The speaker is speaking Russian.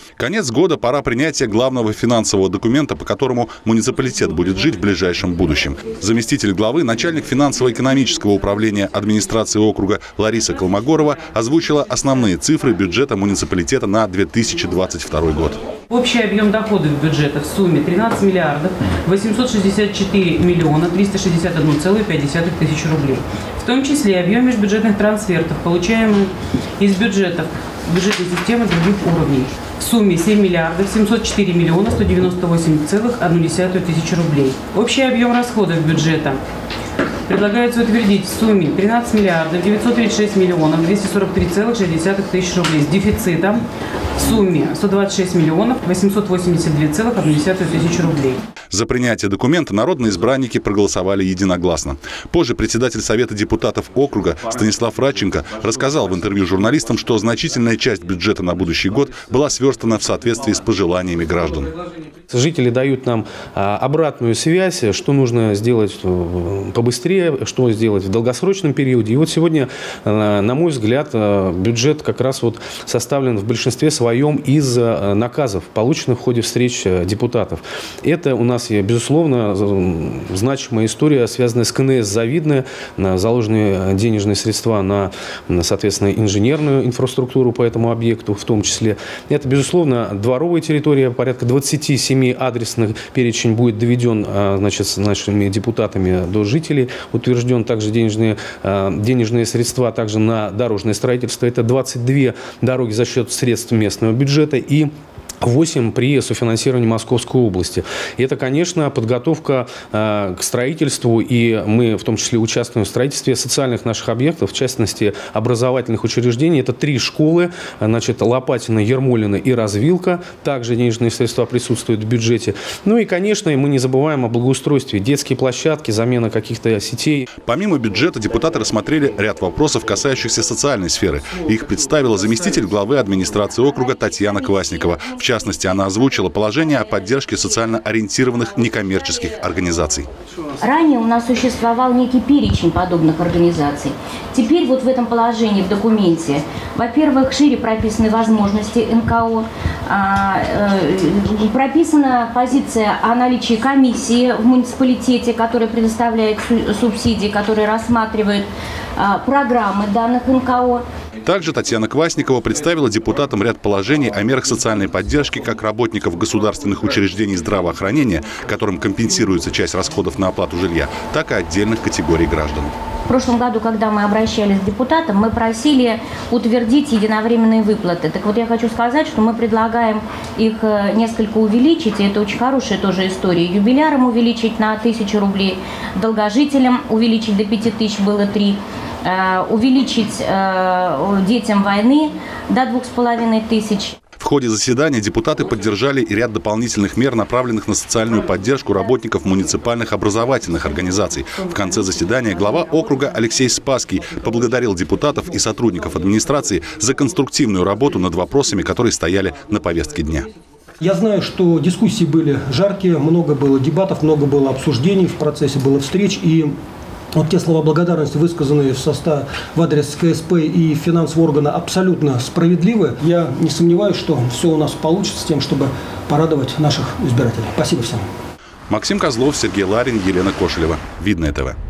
Конец года – пора принятия главного финансового документа, по которому муниципалитет будет жить в ближайшем будущем. Заместитель главы, начальник финансово-экономического управления администрации округа Лариса Колмогорова озвучила основные цифры бюджета муниципалитета на 2022 год. Общий объем доходов бюджета в сумме 13 миллиардов 864 миллиона 361,5 тысяч рублей. В том числе объем межбюджетных трансфертов, получаемых из бюджетной системы других уровней. В сумме 7 миллиардов 704 миллиона 198,1 тысячи рублей. Общий объем расходов бюджета предлагается утвердить в сумме 13 миллиардов 936 миллионов 243,6 тысяч рублей с дефицитом в сумме 126 миллионов 882,1 тысячи рублей. За принятие документа народные избранники проголосовали единогласно. Позже председатель Совета депутатов округа Станислав Радченко рассказал в интервью журналистам, что значительная часть бюджета на будущий год была сверстана в соответствии с пожеланиями граждан. Жители дают нам обратную связь, что нужно сделать побыстрее, что сделать в долгосрочном периоде. И вот сегодня, на мой взгляд, бюджет как раз вот составлен в большинстве своем из наказов, полученных в ходе встреч депутатов. Это у нас, безусловно, значимая история, связанная с КНС «Завидная», заложенные денежные средства на, соответственно, инженерную инфраструктуру по этому объекту в том числе. Это, безусловно, дворовая территория, порядка 27 адресных перечень будет доведен, значит, с нашими депутатами до жителей. Утвержден также денежные средства также на дорожное строительство. Это 22 дороги за счет средств местного бюджета и 8 при софинансировании Московской области. И это, конечно, подготовка к строительству, и мы в том числе участвуем в строительстве социальных наших объектов, в частности, образовательных учреждений. Это 3 школы, значит, Лопатина, Ермолина и Развилка. Также денежные средства присутствуют в бюджете. Ну и, конечно, мы не забываем о благоустройстве. Детские площадки, замена каких-то сетей. Помимо бюджета, депутаты рассмотрели ряд вопросов, касающихся социальной сферы. Их представила заместитель главы администрации округа Татьяна Квасникова. В частности, она озвучила положение о поддержке социально ориентированных некоммерческих организаций. Ранее у нас существовал некий перечень подобных организаций. Теперь вот в этом положении, в документе, во-первых, шире прописаны возможности НКО, прописана позиция о наличии комиссии в муниципалитете, которая предоставляет субсидии, которая рассматривает программы данных НКО. Также Татьяна Квасникова представила депутатам ряд положений о мерах социальной поддержки как работников государственных учреждений здравоохранения, которым компенсируется часть расходов на оплату жилья, так и отдельных категорий граждан. В прошлом году, когда мы обращались к депутатам, мы просили утвердить единовременные выплаты. Так вот, я хочу сказать, что мы предлагаем их несколько увеличить, и это очень хорошая тоже история. Юбилярам увеличить на 1000 рублей, долгожителям увеличить до 5000, было 3. Увеличить детям войны до 2500. В ходе заседания депутаты поддержали и ряд дополнительных мер, направленных на социальную поддержку работников муниципальных образовательных организаций. В конце заседания глава округа Алексей Спасский поблагодарил депутатов и сотрудников администрации за конструктивную работу над вопросами, которые стояли на повестке дня. Я знаю, что дискуссии были жаркие, много было дебатов, много было обсуждений, в процессе было встреч. И вот те слова благодарности, высказанные в адрес КСП и финансового органа, абсолютно справедливы. Я не сомневаюсь, что все у нас получится с тем, чтобы порадовать наших избирателей. Спасибо всем. Максим Козлов, Сергей Ларин, Елена Кошелева. Видное ТВ.